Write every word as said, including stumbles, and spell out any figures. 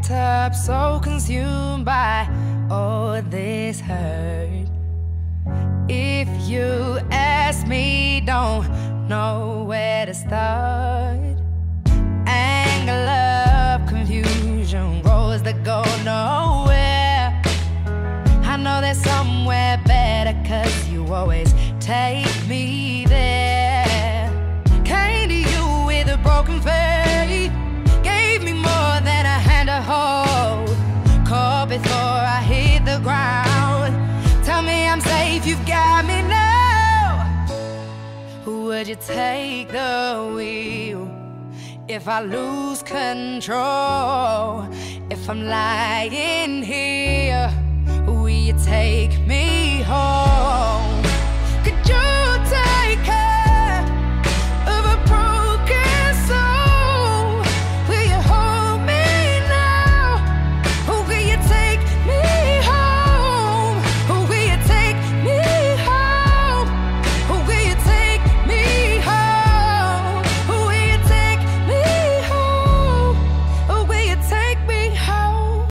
wrapped up, so consumed by all this hurt. If you ask me, don't know where to start. Anger, love, confusion, roads that go nowhere. I know there's somewhere better, 'cause you always take me there. Came to you with a broken faith, gave me more than a hand to hold. Caught before I hit the ground. Tell me I'm safe, you've got me now. Would you take the wheel if I lose control? If I'm lying here, will you take me home?